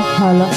ভালো।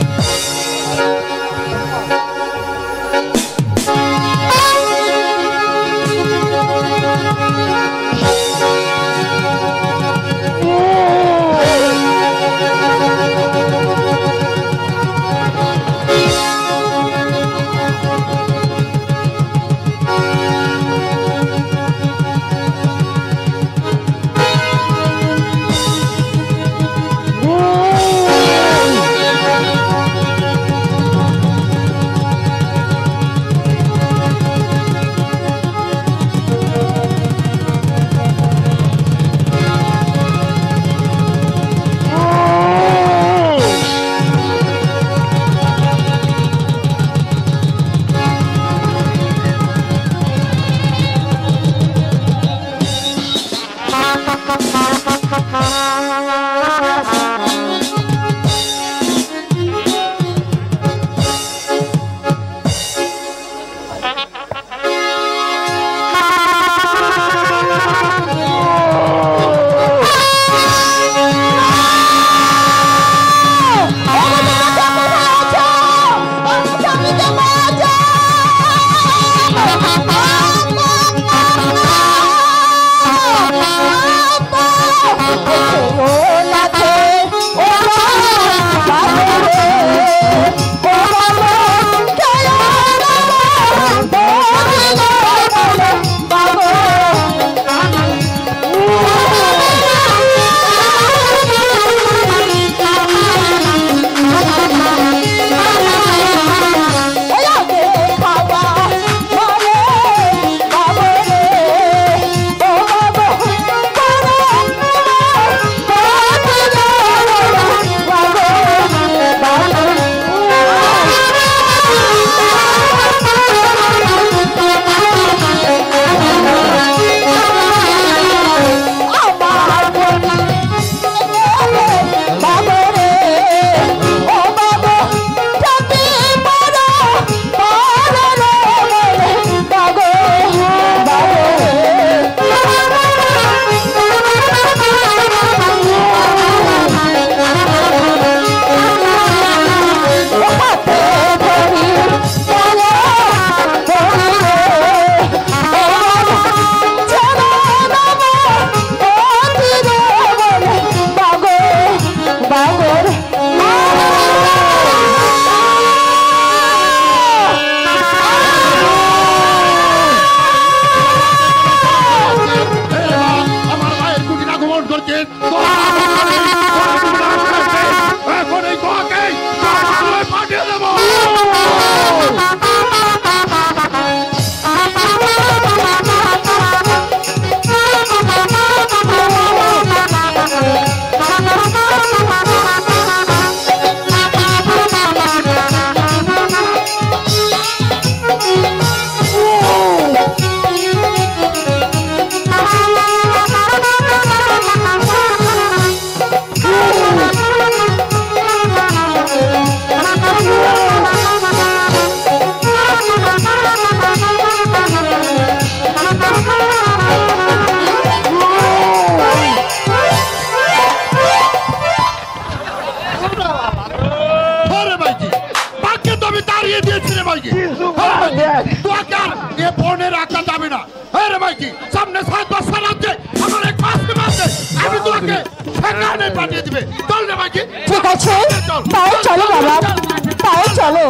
ঠিক আছে, তাও চলো বাবা, তাও চলো।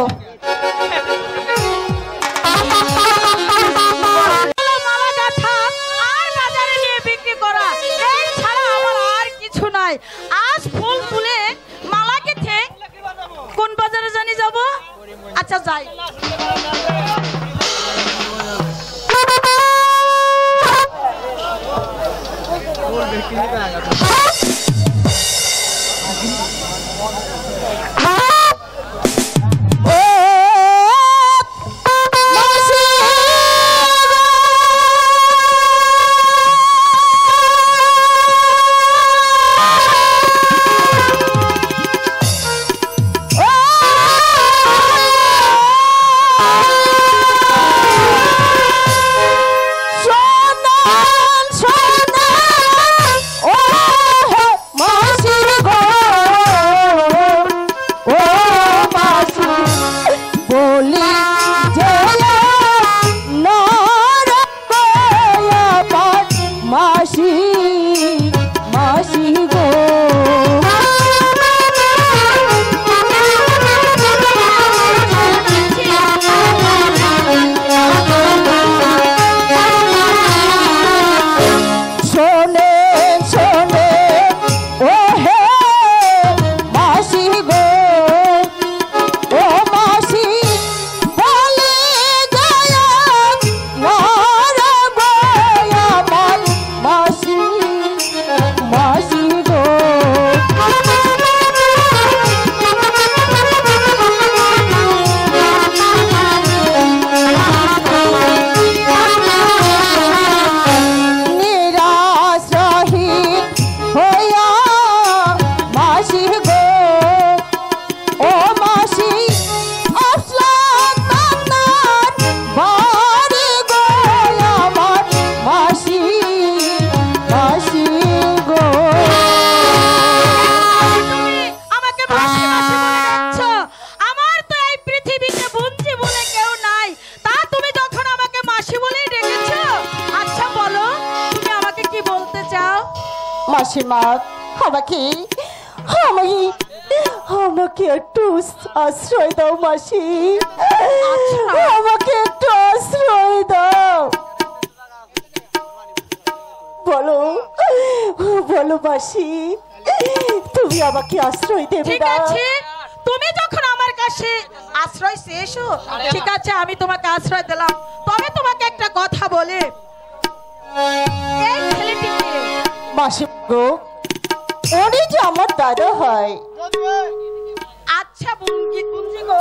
আজ ফুল তুলে মালা গেথে কোন বাজারে জানি যাব? আচ্ছা যাই। মাসিমা আমাকে আমাকে আমাকে একটু আশ্রয় দাও মাসি, আমাকে একটু আশ্রয় দাও। বলো বলো মাসি, তুমি আমাকে আশ্রয় দেবে ঠিক না? আছে, তুমি যখন আমার কাছে আশ্রয় চেয়েছো, ঠিক আছে আমি তোমাকে আশ্রয় দিলাম। তবে তোমাকে একটা কথা বলে, এই ছেলেটিকে মাসি গো, উনি যে আমার দাদা হয়। আচ্ছা বুঞ্জি গো,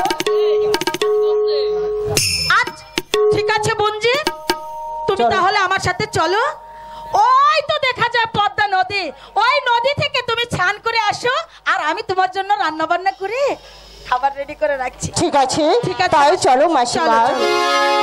আচ্ছা ঠিক আছে বুঞ্জি, তুমি তাহলে আমার সাথে চলো। ওই তো দেখা যায় পদ্মা নদী, ওই নদী থেকে তুমি স্নান করে আসো, আর আমি তোমার জন্য রান্না বান্না করে খাবার রেডি করে রাখছি। ঠিক আছে, ঠিক আছে, তাই চলো মাসিমা। চলো, চলো।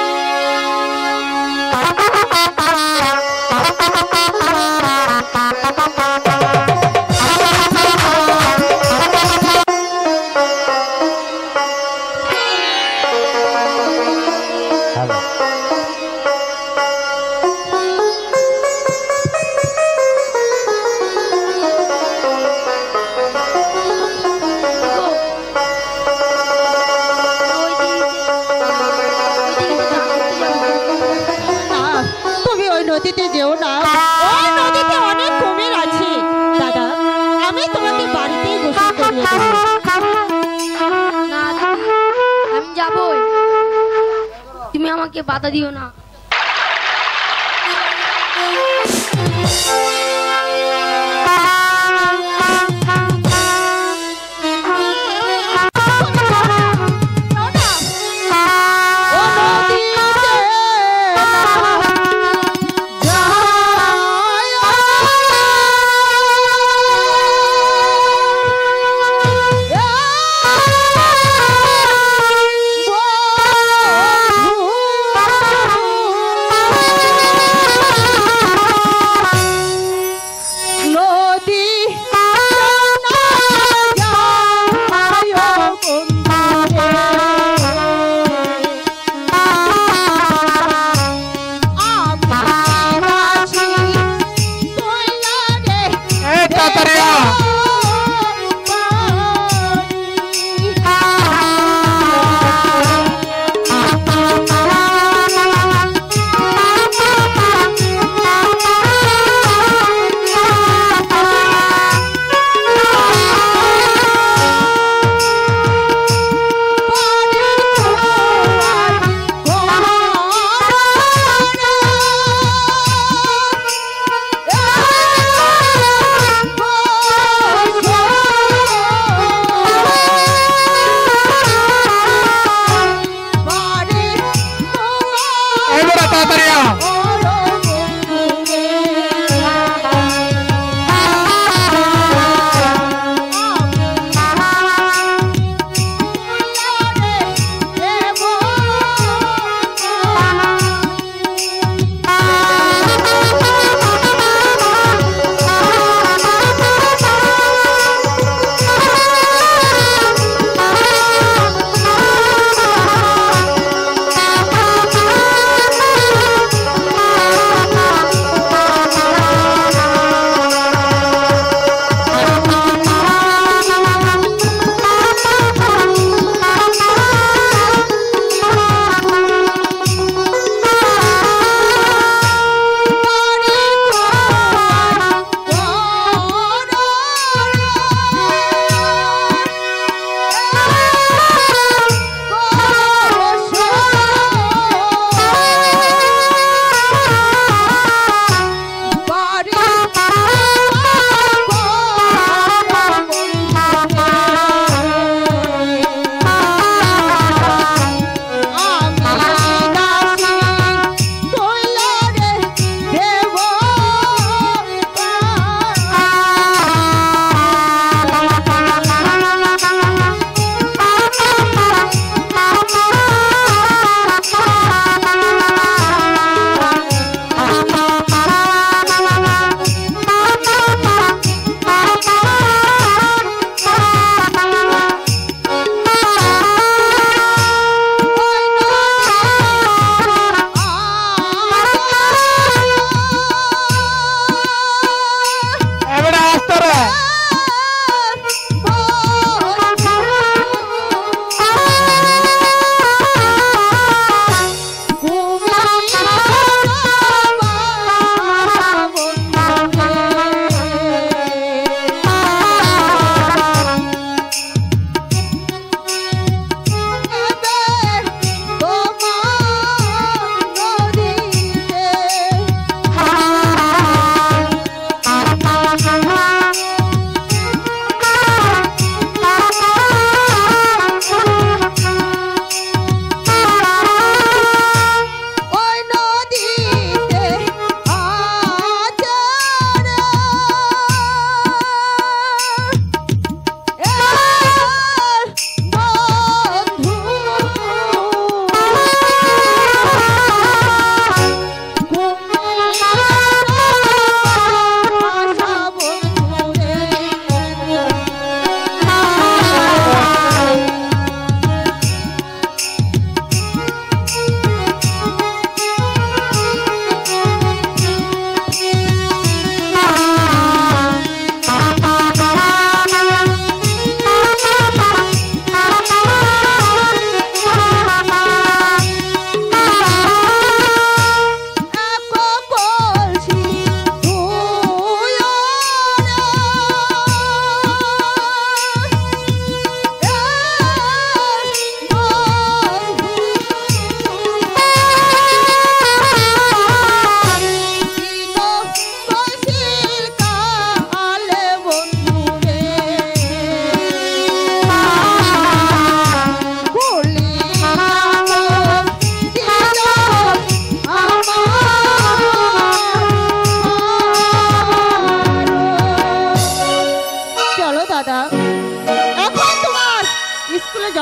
তুমি ওই নদীতে যেও না, ওই নদীতে অনেক কুমির আছে। দাদা, আমি তোমাকে বাড়িতেই গোসল করিয়ে দেবো। না দিদি, আমি যাবই, তুমি আমাকে বাধা দিও না। ও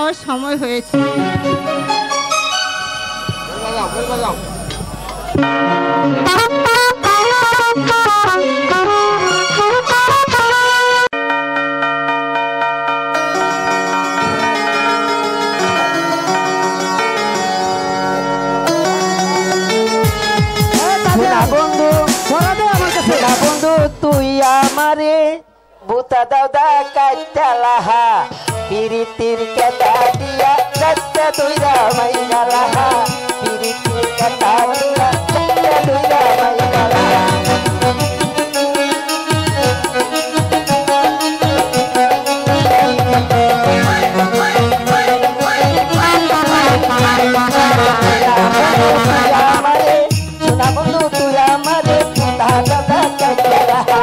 যাওয়ার সময় হয়েছে। বন্ধু তুই আমারে বুতা দাদা কাটালাহা পিরিতির কেতা দিয়া কাটা দুইরা মাইগালাহা পিরিতির কেতা দিয়া কাটা দুইরা মাইগালাহা সোনা বন্ধু তুই আমারে বুতা দাদা কাটালাহা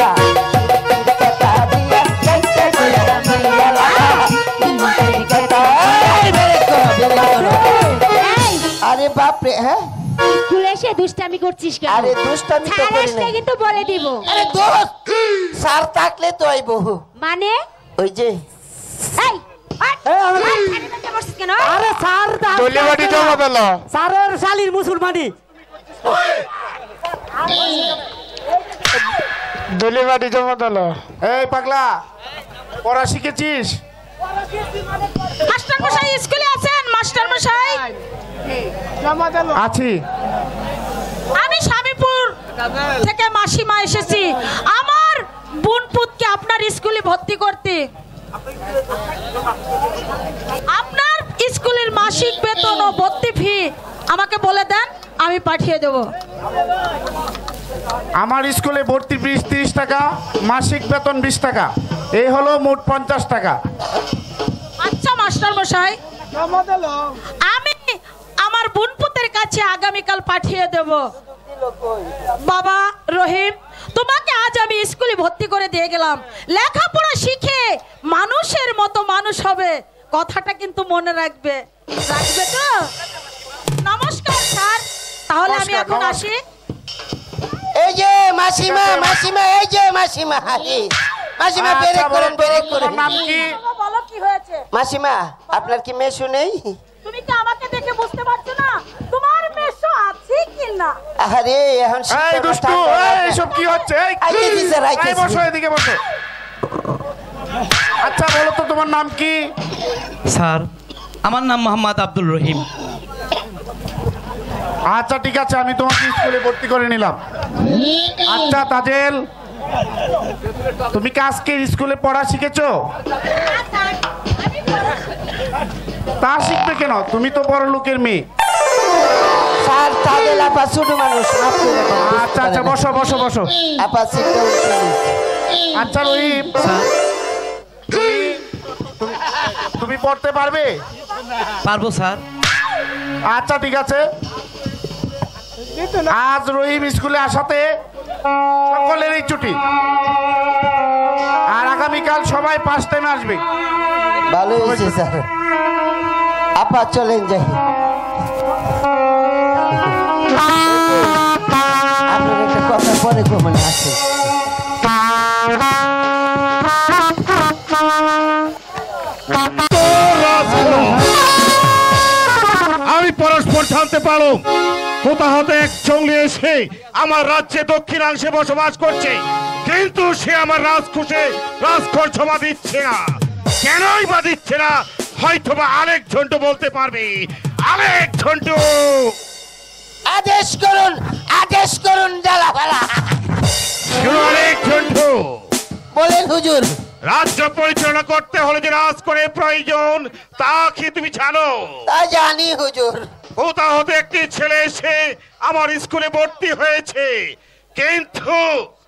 আরে বাপ রে হ্যাঁ স্কুলে এসে দুষ্টামি করছিস কেন? আরে দুষ্টামি তো করি না কিন্তু বলে দিব। আরে দোস্ত স্যার থাকলে তো আইব মানে ওই যে এই কেন? আরে স্যার দলিবাটি জমা দিল স্যারের শালির মুসলমানি দলিবাটি জমা দিল। এই পাগলা পড়া শিখেছিস? মাস্টার মশাই স্কুলে আছেন? মাস্টার মশাই আছি। আমি স্বামীপুর থেকে মাসিমা এসেছি আমার বোন পুতকে আপনার স্কুলে ভর্তি করতে। আপনার স্কুলের মাসিক বেতন ও ভর্তি ফি আমাকে বলে দেন, আমি পাঠিয়ে দেব। আমার স্কুলে ভর্তি ফিস 30 টাকা, মাসিক বেতন 20 টাকা, এই হলো মোট 50 টাকা। আচ্ছা মাস্টার মশাই, আমি আমার বোন পুতের কাছে আগামীকাল পাঠিয়ে দেব। বাবা রহিম, তোমাকে আজ আমি স্কুলে ভর্তি করে দিয়ে গেলাম, লেখাপড়া শিখে মানুষের মতো মানুষ হবে, কথাটা কিন্তু মনে রাখবে। রাখবে তো? নমস্কার স্যার, তাহলে আমি এখন আসি। এই যে মাসিমা মাসিমা এই যে মাসিমা মাসিমা ব্রেক করেন ব্রেক করেন। নাম কি? বলো কি হয়েছে? মাসিমা আপনার কি মেশো নেই? তুমি কি আমাকে দেখে বুঝতে পারছো না তোমার মেশো আছে কি না? আরে এখন এই দুষ্টু, এই সব কি হচ্ছে? এই বসো, এদিকে বসো। আচ্ছা বলো তো তোমার নাম কি? স্যার আমার নাম মোহাম্মদ আব্দুল রহিম। আচ্ছা ঠিক আছে, আমি তোমাকে স্কুলে ভর্তি করে নিলাম। আচ্ছা তাজেল, তুমি কি আজকে স্কুলে পড়া শিখেছো? তা শিখবে কেন? তুমি তো বড় লোকের মেয়ে। স্যার তাদের আপা ছোট মানুষ, মাফ করে দেন। আচ্ছা আচ্ছা বসো বসো বসো। আপা সিটটা উঠে দিন। আচ্ছা রহিম, তুমি পড়তে পারবে? পারবো স্যার। আচ্ছা ঠিক আছে, আজ রহিম স্কুলে আসাতে সকলেরই ছুটি, আর আগামীকাল সবাই 5 টাইমে আসবে। ভালো হয়েছে স্যার, আপা চলেন যাই। আপনার একটা কথা পরে কমনে আছে। আমি পরস্পর জানতে পারো কোথা হতে এক জঙ্গলি এসে আমার রাজ্যে দক্ষিণাংশে বসবাস করছে, কিন্তু সে আমার রাজকোষ জমা দিচ্ছে না। কেনই বা দিচ্ছে না? হয়তোবা আরেক ঝন্টু বলতে পারবে। আরেক ঝন্টু, আদেশ করুন জালাপালা। আরেক ঝন্টু বলেন হুজুর। রাজ্য পরিচালনা করতে হলে যে রাজকোষের প্রয়োজন তা কি তুমি জানো? তা জানি হুজুর। কোথা হতে একটি ছেলে এসে আমার স্কুলে ভর্তি হয়েছে, কিন্তু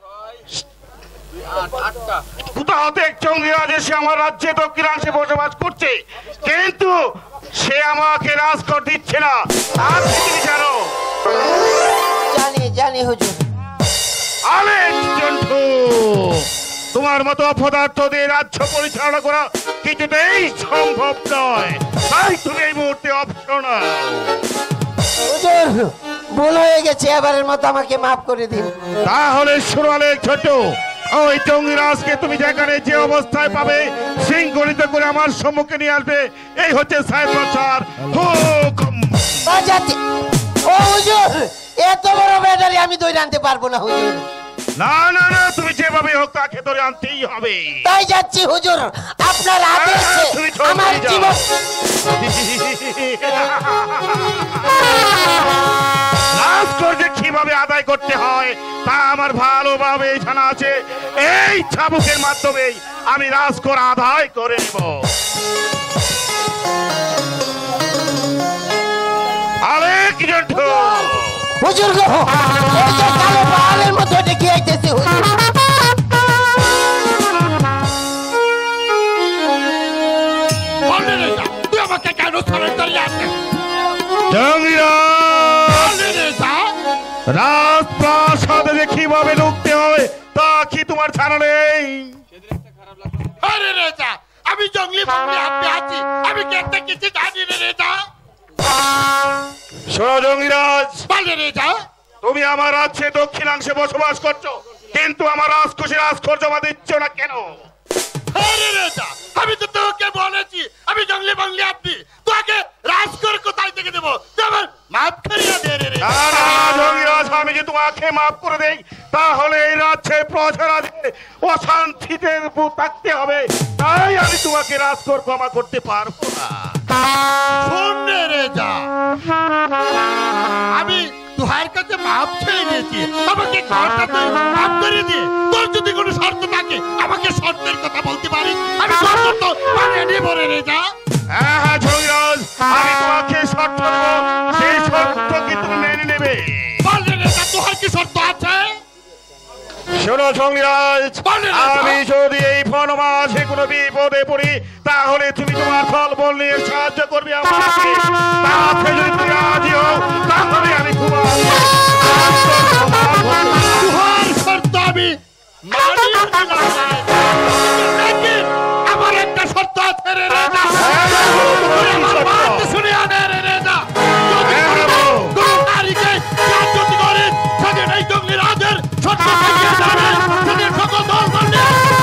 কোথা হতে এক জঙ্গিরাজ এসে আমার রাজ্যে দক্ষিণাংশে বসবাস করছে, কিন্তু সে আমাকে রাজকোষ দিচ্ছে না। আর কি তুমি জানো? জানি হুজুর। আলেক জন্টু, তোমার মতো অপদার্থ দিয়ে রাজ্য পরিচালনা করা কিছুতেই সম্ভব নয়, তাই তুমি এই মুহূর্তে অপশন। হুজুর ভুল হয়ে গেছে, এবারের মতো আমাকে মাফ করে দিন। তাহলে শুরু আলেক জন্টু, ওই জঙ্গিরাজকে তুমি যেখানে যে অবস্থায় পাবে শৃঙ্খলিত করে আমার সম্মুখে নিয়ে আসবে। এই হচ্ছে সাহেব স্যার হুকুম। বাজাতে ও হুজুর, এত বড় ব্যাটারি আমি দই আনতে পারবো না হুজুর। না না না, তুমি যেভাবে হোক তাকে ধরে আনতেই হবে। তাই যাচ্ছি হুজুর, আপনার আদেশে তুমি চলে আমার যাও। জীবন। রাজকর যে কিভাবে আদায় করতে হয় তা আমার ভালোভাবে জানা আছে। এই চাবুকের মাধ্যমেই আমি রাজকর আদায় করে নেব। আরেক জন্টু হুজুর গো, এই যে কালো পাহাড়ের মধ্যে ডেকে আইতেছে হুজুর। তুই আমাকে কেন সরেন্দারি আছিস? জঙ্গিরাজ, রাজপ্রাসাদে যে কিভাবে ঢুকতে হয় তা কি তোমার জানা নেই? আরে রেজা, আমি জঙ্গলি বাংলা আপনি আছি, আমি কেটে কিছু জানি রে রেজা। শোনো জঙ্গিরাজ, বলে রেজা, তুমি আমার রাজ্যে দক্ষিণাংশে বসবাস করছো, কিন্তু আমার রাজকোষে রাজকর জমা দিচ্ছ না কেন? আরে রেজা, আমি তো তোকে বলেছি আমি জঙ্গলি বাংলা আপনি, তোকে রাজকর কোথায় থেকে দেবো? তুই আমার মাফ করিয়ে দে রে রেজা। না না জঙ্গিরাজ, আমি যে তোমাকে মাফ করে দেই তাহলে এই রাজ্যে প্রজারা যে অশান্তিতে থাকতে হবে, তাই আমি তোমাকে রাজকর ক্ষমা করতে পারবো না। শোন রে রেজা, আমি তোহার কাছে মাপ চেয়ে নিয়েছি, আমাকে ঘরটা তুই মাফ করে দে। তোর যদি কোনো শর্ত থাকে আমাকে শর্তের কথা বলতে পারিস, আমি তোর শর্ত মানে নেব রে রেজা। হ্যাঁ হ্যাঁ জঙ্গিরাজ, আমি তোমাকে শর্ত দেবো, সেই শর্ত কি তুমি মেনে নেবে? বল রে রেজা, তোহার কি শর্ত আছে? শোনো জঙ্গিরাজ, আমি যদি এই বনমাঝে কোনো বিপদে পড়ি তাহলে তুমি তোমার ফল বল নিয়ে সাহায্য করবে আমাকে। তাতে যদি তুমি রাজি হও তাহলে আমি তোমার তোহার শর্ত আমি মানিয়ে নিলাম। লেকিন আমার একটা শর্ত আছে রে রেজা, তুই আমার বাত শুনে আনে রে রেজা। যদি কোনো নারীকে জাগ্রত করিস সেদিন এই জঙ্গলি রাজের শর্ত ভাঙিয়ে যাবে, সেদিন সকল দল বলবে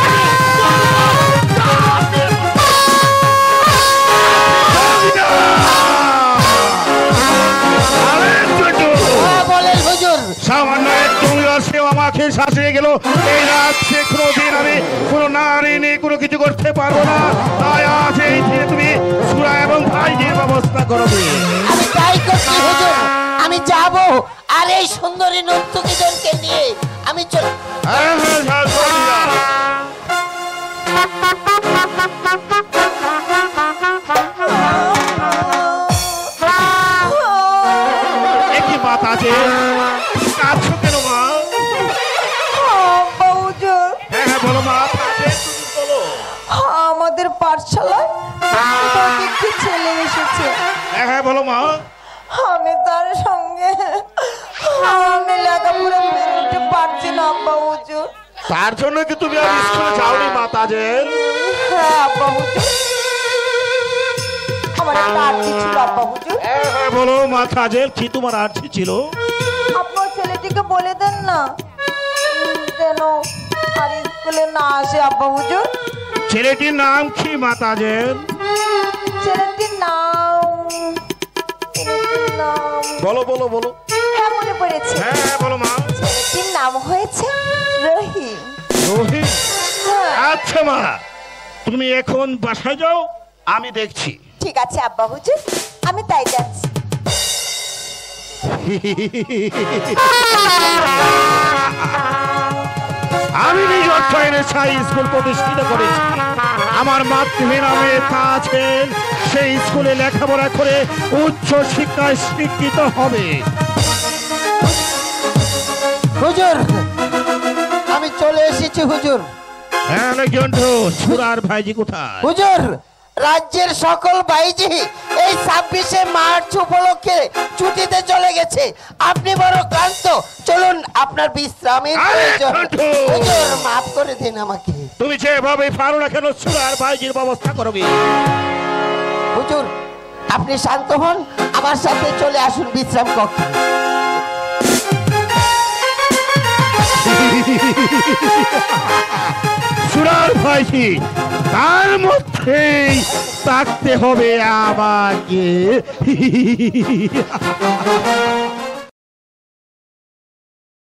হ্যাঁ, বলেন হুজুর। সামান্য এক জঙ্গিরাজ সেও আমাকে শাসিয়ে গেল। এই রাজ্যে কোনোদিন আমি কোনো নারী নিয়ে কোনো কিছু করতে পারবো না। তাই আজ এই যে তুমি সুরা এবং ভাইজির ব্যবস্থা করবে। আমি তাই করছি হুজুর, আমি যাব আর এই সুন্দরী নর্তকীদেরকে নিয়ে আমি চল। হ্যাঁ হ্যাঁ হ্যাঁ, জঙ্গিরাজ। একই মাথা আছে, কাঁদছো কেন মা? হুজুর, হ্যাঁ হ্যাঁ বলো মা, আছে তুমি বলো। আমাদের পাঠশালায় একটি ছেলে এসেছে, হ্যাঁ হ্যাঁ বলো মা। আমি তার সঙ্গে আমি লেখাপড়া করতে পারছি না আব্বা হুজুর। তার জন্য কি তুমি আর স্কুলে যাওনি মাতাজের? হ্যাঁ আব্বা হুজুর, আমার একটা আর্জি ছিল আব্বা হুজুর। হ্যাঁ হ্যাঁ বলো মাতাজের, কি তোমার আর্জি ছিল? আপনার ছেলেটিকে বলে দেন না যেন আর স্কুলে না আসে আব্বা হুজুর। ছেলেটির নাম কি মাতাজের? ছেলেটির নাম বলো বলো বলো। হ্যাঁ মনে পড়েছে, হ্যাঁ হ্যাঁ বলো মা। ছেলেটির নাম হয়েছে রহিম। রহিম? হ্যাঁ, আচ্ছা মা, তুমি এখন বাসায় যাও, আমি দেখছি। ঠিক আছে আব্বা হুজুর, আমি তাই যাচ্ছি। আমি নিজ অর্থায়নে ছাই স্কুল প্রতিষ্ঠিত করেছি। আমার মাতৃভূমি নামে তা আছেন, সেই স্কুলে লেখাপড়া করে উচ্চ শিক্ষায় শিক্ষিত হবে। হুজুর, আমি চলে এসেছি হুজুর। হ্যাঁ জন্টু, সুরার ভাইজি কোথায়? হুজুর, রাজ্যের সকল ভাইজি এই 26শে মার্চ উপলক্ষে ছুটিতে চলে গেছে। আপনি বড় ক্লান্ত, চলুন আপনার বিশ্রামের প্রয়োজন। হুজুর মাফ করে দিন আমাকে। তুমি যেভাবে পারো না কেন সুরার ভাইজির ব্যবস্থা করবে। হুজুর আপনি শান্ত হন, আমার সাথে চলে আসুন বিশ্রাম কক্ষে। সুরার পাখি, তার মধ্যেই থাকতে হবে আমাকে।